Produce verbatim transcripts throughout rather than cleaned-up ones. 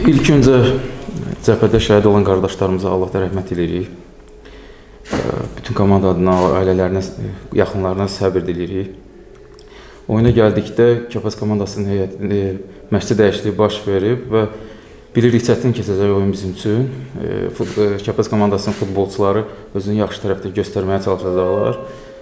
İlk öncə cəbhədə şəhid olan qardaşlarımıza Allahdan rəhmət edirik. Bütün komanda adına, ailələrinə, yaxınlarına səbir diləyirik. Oyuna gəldikdə Kəpəz komandasının heyətində məşqçi dəyişikliyi baş verib və bilirik çətin keçəcək oyun bizim üçün. Kəpəz komandasının futbolçuları özünü yaxşı tərəfdə göstərməyə çalışacaqlar.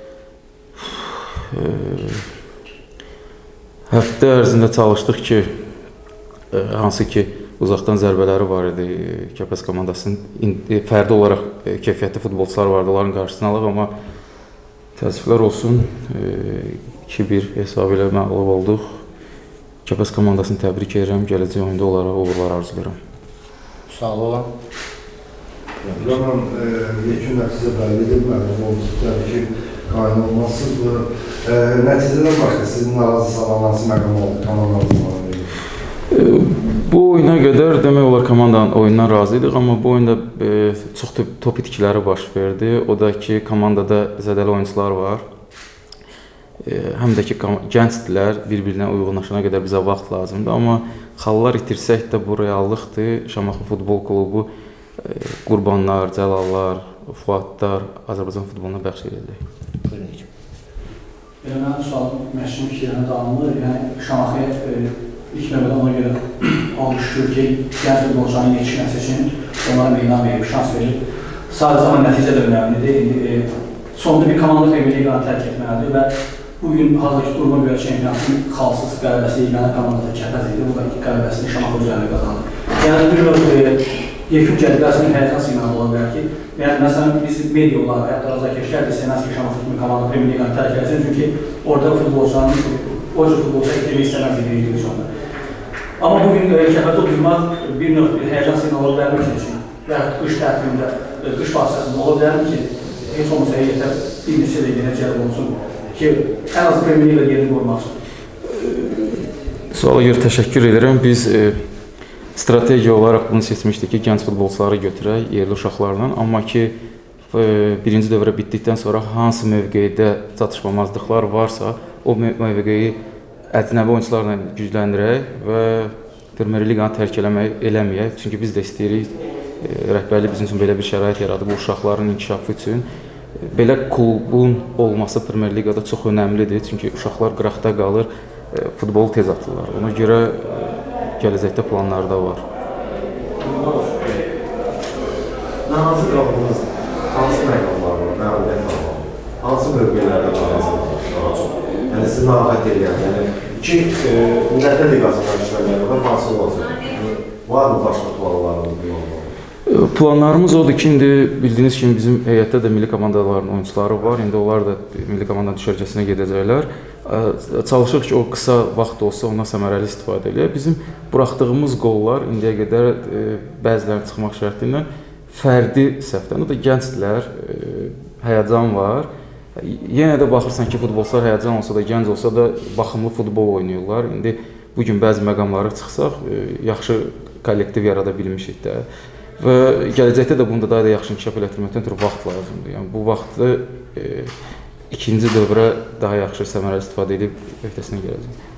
Həftə ərzində çalışdıq ki, hansı ki uzaqdan zərbələri var idi, Kəpəz komandasının fərdi olaraq keyfiyyətli futbolçular vardı, onların qarşısını alıq, amma təəssüflər olsun, iki bir hesabı ilə məğlub olduq. Kəpəz komandasını təbrik edirəm, gələcək oyunda onlara uğurlar arzulayıram. Sağ olun. İlhan, yekun nəticə bəllidir, məğlub olunuz, təbii ki, qaynı olmasıdır. Nəticədən başqa sizin narazı salan hansı məqam oldu, komandanızın var mı? Bu oyuna qədər demək olar komandanın oyundan razıydıq, amma bu oyunda e, çox top itkiləri baş verdi. O da ki, komandada zədəli oyuncular var. E, həm də ki, gəncdirlər, bir-birinə uyğunlaşana qədər bizə vaxt lazımdır. Amma xallar itirsək də bu reallıqdır. Şamaxı Futbol Klubu e, qurbanlar, cəlallar, Fuadlar Azərbaycan futboluna bəxş edəcək. Belə mənim sualım məşğul fikirlərinə davamlı. Yəni, Şamaxıya e, İlk növbədə ona görə almış şükür ki, gənc futbolçuların yetişməsi üçün onlara meydan verib, şans verib. Sadəcə amma nəticə də önəmlidir. İndi sonunda bir komanda Premier Liqanı tərk etməlidir və bugün hazırki duruma görə çempionatın xalsız qələbəsi yeganə komandada Kəpəz idi. Bu da ilk qələbəsini Şamaxı üzərində qazandı. Yəni, bir növ yekun cədvələsinin həyəcan siqnalı ola bilər ki, yəni, məsələn, biz media olaraq, hətta azərkeşlər də istəməz ki, Şamaxı kimi komanda Premier Liqanı tərk etsin, çünki orada futbolçuların, o cür futbolçuya itirmək istəməz birinci divizionda. Amma bugün Kəpəzdə oturmaq bir növ həyəcan siqnalı ola bilər mi üçün? Və qış tətilində, qış vasitəsində ola bilər mi ki, heç olmasa heyətə bir neçə də yenə cəlb olsun ki, ən az Premier Liqa yerini qorumaq üçün. Suala görə təşəkkür edirəm. Biz e, strategiya olaraq bunu seçmişdik ki, gənc futbolçuları götürək, yerli uşaqlarla. Amma ki, e, birinci dövrə bitdikdən sonra hansı mövqeydə çatışmamazlıqlar varsa, o mövqeyi əcnəbi oyuncularla gücləndirək və Premier Liqanı tərk eləməyək. Çünki biz də istəyirik, e, rəhbərlik bizim üçün belə bir şərait yaradı bu uşaqların inkişafı üçün. Belə klubun olması Premier Liqada çox önəmlidir. Çünki uşaqlar qıraqda qalır, e, futbolu tez atırlar. Ona görə e, gələcəkdə planları da var. Narazı qaldığınız hansı məqamlar var, məlumiyyət var? Hansı bölgələrdə narazı? Yəni, sizi narahat edən, yəni, iki müddətdə liqasından işləməyəndə hansı olacaq? Var mı başqa planlarınız? Planlarımız odur ki, indi bildiyiniz kimi bizim heyətdə də milli komandaların oyuncuları var. İndi onlar da milli komanda düşərgəsinə gedəcəklər. Çalışırıq ki, o qısa vaxt olsa ondan səmərəli istifadə edək. Bizim buraxdığımız qollar indiyə qədər bəzilərinin çıxmaq şərti ilə fərdi səhvdən, o da gəncdirlər, həyəcan var. Yenə də baxırsan ki, futbolçular həyəcan olsa da, gənc olsa da baxımlı futbol oynayırlar. İndi bugün bəzi məqamlara çıxsaq, yaxşı kollektiv yarada bilmişik də. Və gələcəkdə də bunda daha da yaxşı inkişaf elətdirməkdən ötürü vaxt lazımdır. Yəni, bu vaxtı e, ikinci dövrə daha yaxşı səmərəli istifadə edib öhdəsindən gələcək.